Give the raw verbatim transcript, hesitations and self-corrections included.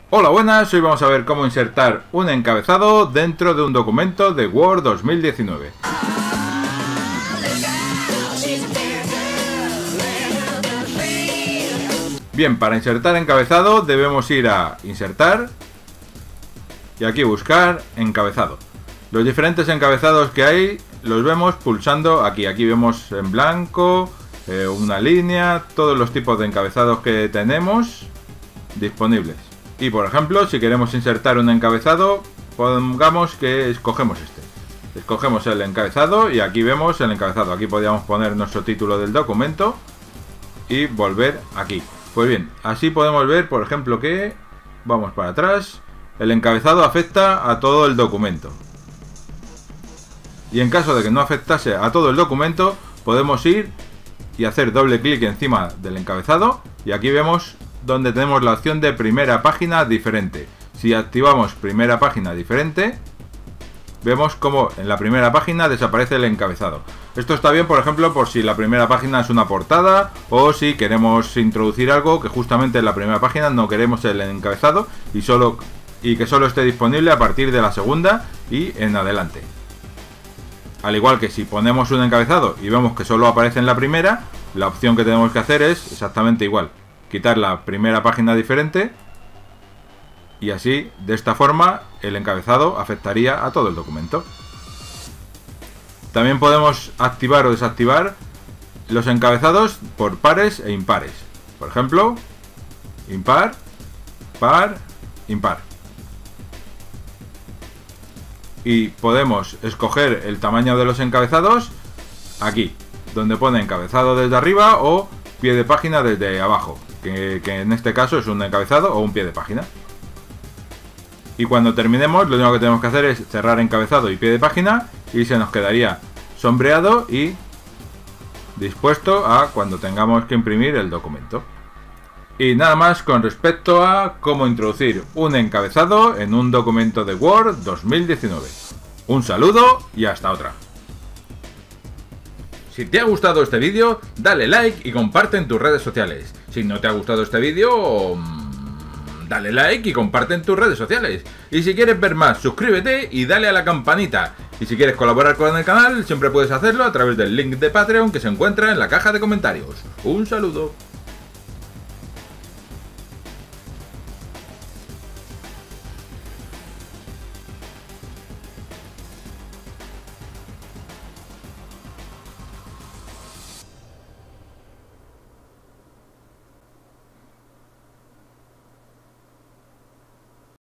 Hola, buenas, hoy vamos a ver cómo insertar un encabezado dentro de un documento de Word dos mil diecinueve. Bien, para insertar encabezado debemos ir a Insertar y aquí buscar encabezado. Los diferentes encabezados que hay los vemos pulsando aquí. Aquí vemos en blanco, eh, una línea, todos los tipos de encabezados que tenemos disponibles. Y por ejemplo, si queremos insertar un encabezado, pongamos que escogemos este. Escogemos el encabezado y aquí vemos el encabezado. Aquí podríamos poner nuestro título del documento y volver aquí. Pues bien, así podemos ver, por ejemplo, que vamos para atrás. El encabezado afecta a todo el documento. Y en caso de que no afectase a todo el documento, podemos ir y hacer doble clic encima del encabezado y aquí vemos donde tenemos la opción de primera página diferente. Si activamos primera página diferente, vemos como en la primera página desaparece el encabezado. Esto está bien, por ejemplo, por si la primera página es una portada o si queremos introducir algo que justamente en la primera página no queremos el encabezado y, solo, y que solo esté disponible a partir de la segunda y en adelante. Al igual que si ponemos un encabezado y vemos que solo aparece en la primera, la opción que tenemos que hacer es exactamente igual. Quitar la primera página diferente y así, de esta forma, el encabezado afectaría a todo el documento. También podemos activar o desactivar los encabezados por pares e impares. Por ejemplo, impar, par, impar. Y podemos escoger el tamaño de los encabezados aquí, donde pone encabezado desde arriba o pie de página desde abajo, que, que en este caso es un encabezado o un pie de página. Y cuando terminemos, lo único que tenemos que hacer es cerrar encabezado y pie de página y se nos quedaría sombreado y dispuesto a cuando tengamos que imprimir el documento. Y nada más con respecto a cómo introducir un encabezado en un documento de Word dos mil diecinueve. Un saludo y hasta otra. Si te ha gustado este vídeo, dale like y comparte en tus redes sociales. Si no te ha gustado este vídeo, dale like y comparte en tus redes sociales. Y si quieres ver más, suscríbete y dale a la campanita. Y si quieres colaborar con el canal, siempre puedes hacerlo a través del link de Patreon que se encuentra en la caja de comentarios. Un saludo.